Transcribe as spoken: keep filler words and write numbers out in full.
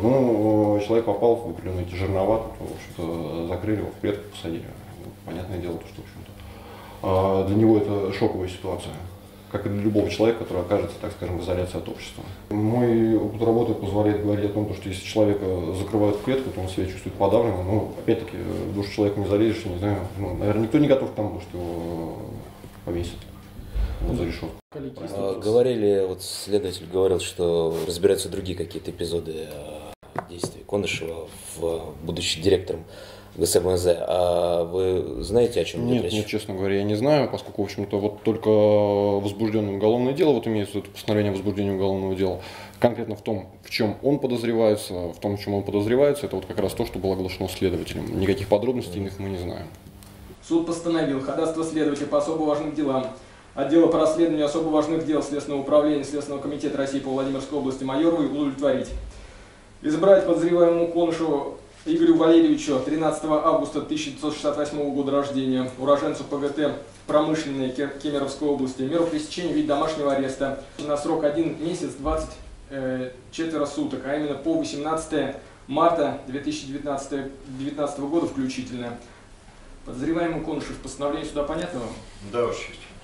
Ну, человек попал в определенные эти жернова, то, в общем-то, закрыли его, в клетку посадили. Понятное дело, то, что, в общем-то, для него это шоковая ситуация, как и для любого человека, который окажется, так скажем, в изоляции от общества. Мой опыт работы позволяет говорить о том, что если человека закрывают в клетку, то он себя чувствует подавленным. Ну, опять-таки, в душу человека не залезешь, не знаю, ну, наверное, никто не готов к тому, что его повесят вот за решетку. А, говорили, вот следователь говорил, что разбираются другие какие-то эпизоды действий Конышева, в, будучи директором ГСМЗ. А вы знаете, о чем нет, идет речь? Нет, честно говоря, я не знаю, поскольку, в общем-то, вот только возбужденное уголовное дело, вот имеется это постановление о возбуждении уголовного дела, конкретно в том, в чем он подозревается, в том, в чем он подозревается, это вот как раз то, что было оглашено следователем. Никаких подробностей иных мы не знаем. Суд постановил ходатайство следователя по особо важным делам отдела по расследованию особо важных дел Следственного управления Следственного комитета России по Владимирской области Майоровой удовлетворить. Избрать подозреваемому Конышеву Игорю Валерьевичу, тринадцатого августа тысяча девятьсот шестьдесят восьмого года рождения, уроженцу ПГТ Промышленной Кемеровской области, меру пресечения в виде домашнего ареста на срок один месяц двадцать четыре суток, а именно по восемнадцатое марта две тысячи девятнадцатого года включительно. Подозреваемый Конышев, постановление суда понятно вам? Да, Ваша честь.